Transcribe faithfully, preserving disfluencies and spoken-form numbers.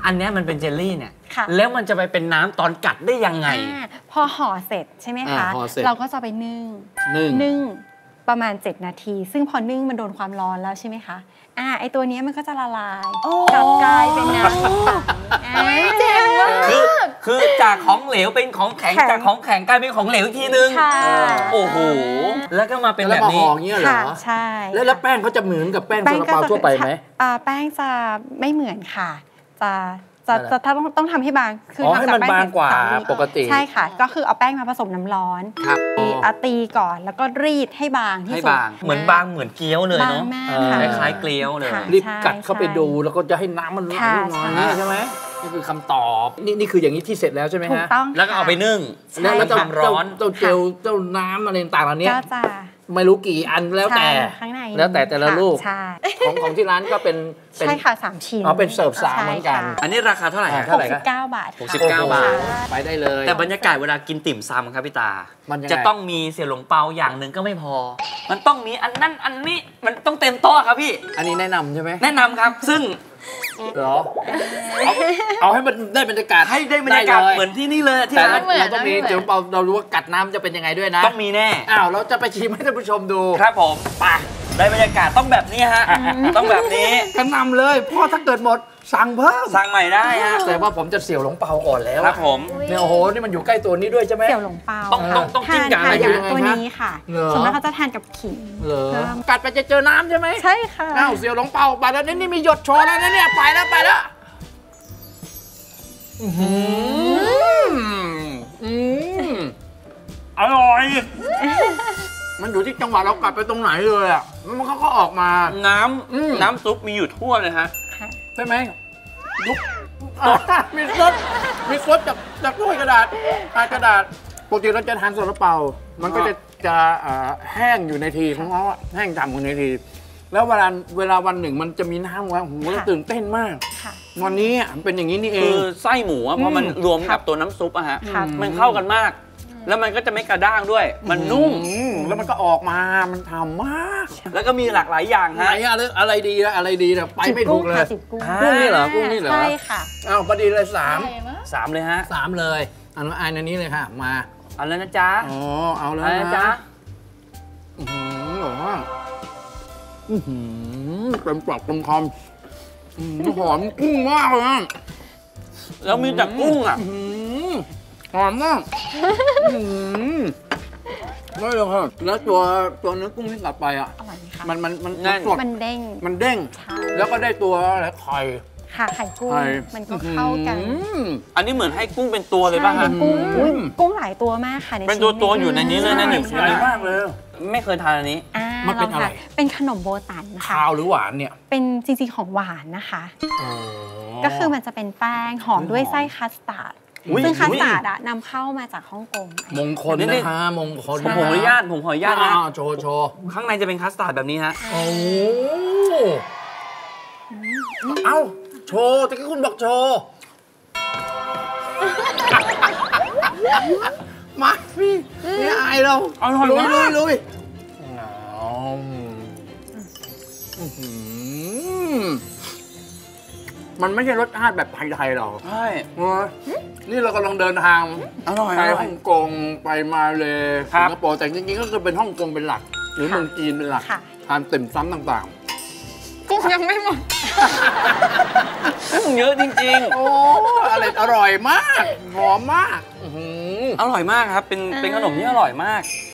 อันนี้มันเป็นเจลลี่เนี่ยแล้วมันจะไปเป็นน้ำตอนกัดได้ยังไงพอห่อเสร็จใช่ไหมคะเราก็จะไปนึ่งนึ่งประมาณเจ็ดนาทีซึ่งพอนึ่งมันโดนความร้อนแล้วใช่ไหมคะอ่าไอตัวนี้มันก็จะละลายกลับกลายเป็นน้ำเจ๋งมากคือคือจากของเหลวเป็นของแข็งจากของแข็งกลายเป็นของเหลวอีกทีนึงโอ้โหแล้วก็มาเป็นแบบนี้อย่างเงี้ยเหรอใช่แล้วแป้งเขาจะเหมือนกับแป้งซาลาเปาทั่วไปไหมแป้งจะไม่เหมือนค่ะจะจะจะถ้าต้องต้องทำให้บางคือทำจากแป้งบางกว่าปกติใช่ค่ะก็คือเอาแป้งมาผสมน้ำร้อนตีก่อนแล้วก็รีดให้บางที่สุดเหมือนบางเหมือนเกี๊ยวเลยเนาะคล้ายๆเกี๊ยวเลยรีบกัดเข้าไปดูแล้วก็จะให้น้ำมันไหลลงมาใช่ไหมนี่คือคำตอบนี่นี่คืออย่างนี้ที่เสร็จแล้วใช่ไหมฮะแล้วก็เอาไปนึ่งแล้วทำร้อนเจ้าเจลเจ้าน้ำอะไรต่างๆเหล่านี้ก็จะไม่รู้กี่อันแล้วแต่แล้วแต่แต่ละลูกของของที่ร้านก็เป็นใช่ค่ะสามชิ้นอ๋อเป็นเสิร์ฟสามเหมือนกันอันนี้ราคาเท่าไหร่หกสิบเก้าบาทหกสิบเก้าบาทไปได้เลยแต่บรรยากาศเวลากินติ่มซำครับพี่ตาจะต้องมีเสี่ยวหลงเปาอย่างหนึ่งก็ไม่พอมันต้องมีอันนั้นอันนี้มันต้องเต็มโต๊ะครับพี่อันนี้แนะนำใช่ไหมแนะนำครับซึ่งเหรอเอาให้มันได้บรรยากาศให้ได้บรรยากาศเหมือนที่นี่เลยที่ร้านเราต้องมีเสี่ยวหลงเปาเรารู้ว่ากัดน้ำจะเป็นยังไงด้วยนะต้องมีแน่อ้าวเราจะไปชิมให้ท่านผู้ชมดูครับผมไปได้บรรยากาศต้องแบบนี้ฮะต้องแบบนี้กระนำเลยพ่อถ้าเกิดหมดสั่งเพิ่มสั่งใหม่ได้ฮะแต่ว่าผมจะเสี่ยวหลงเปาก่อนแล้วครับผมเนี่ยโอ้โหนี่มันอยู่ใกล้ตัวนี้ด้วยใช่ไหมเสี่ยวหลงเปาต้องต้องต้องจิ้มกับอะไรอย่างตัวนี้ค่ะส่วนมากเขาจะทานกับขิงกัดไปจะเจอน้ำใช่ไหมใช่ค่ะอ้าวเสี่ยวหลงเปาไปแล้วนี่นี่มีหยดโชว์แล้วนะเนี่ยไปแล้วไปแล้วอร่อยมันอยู่ที่จังหวะเรากัดไปตรงไหนเลยอ่ะมันก็ออกมาน้ำน้ำซุปมีอยู่ทั่วเลยฮะใช่ไหมยุบมีซดมีซดจากจากถ้วยกระดาษกระดาษปกติเราจะทานซาลาเปามันก็จะจะแห้งอยู่ในทีของเขาแห้งดำอยู่ในทีแล้วเวลาเวลาวันหนึ่งมันจะมีน้ำว่าโอ้โหเราตื่นเต้นมากวันนี้เป็นอย่างนี้นี่เองคือไส้หมูพอมันรวมกับตัวน้ำซุปอะฮะมันเข้ากันมากแล้วมันก็จะไม่กระด้างด้วยมันนุ่มแล้วมันก็ออกมามันทำมากแล้วก็มีหลากหลายอย่างฮะอะไรอะไรดีนะอะไรดีนะไปไม่ถูกเลยกุ้งนี่เหรอกุ้งนี่เหรอใช่ค่ะอ้าวพอดีเลยสามสามเลยฮะสามเลยอันอันนี้เลยค่ะมาเอาแล้วนะจ๊ะอ๋อเอาแล้วนะจ๊ะอือหรออือเต็มปากเต็มคำหอมกุ้งมากเลยแล้วมีแต่กุ้งอ่ะหอมมากได้เลยค่ะแล้วตัวตัวเนื้อกุ้งที่กัดไปอ่ะมันมันมันสดมันเด้งมันเด้งแล้วก็ได้ตัวอะไรไข่ค่ะไข่กุ้งมันก็เข้ากันอันนี้เหมือนให้กุ้งเป็นตัวเลยป่ะฮะกุ้งกุ้งหลายตัวมากค่ะเป็นตัวตัวอยู่ในนี้เลยนะหนึ่งใหญ่มากเลยไม่เคยทานอันนี้มันเป็นอะไรเป็นขนมโบตันค่ะข้าวหรือหวานเนี่ยเป็นจริงๆของหวานนะคะก็คือมันจะเป็นแป้งหอมด้วยไส้คัสตาร์ดซึ่งคัสตาร์ดอะนำเข้ามาจากฮ่องกงมงคลนะฮะมงคลผมขออนุญาตผมขออนุญาตนะโชว์โชว์ข้างในจะเป็นคัสตาร์ดแบบนี้ฮะโอ้เอ้าโชว์แต่ก็คุณบอกโชว์มาพี่นี่อายเราอร่อยมากลุยมันไม่ใช่รสชาติแบบไทยๆหรอกใช่นี่เรากำลังเดินทางไปฮ่องกงไปมาเลยสิงคโปร์แต่จริงๆก็คือเป็นฮ่องกงเป็นหลักหรือเมืองจีนเป็นหลักทานติ่มซำต่างๆกุ้งยังไม่หมดกุ้งเยอะจริงๆโอ้อะไรอร่อยมากหอมมากอร่อยมากครับเป็นเป็นขนมที่อร่อยมาก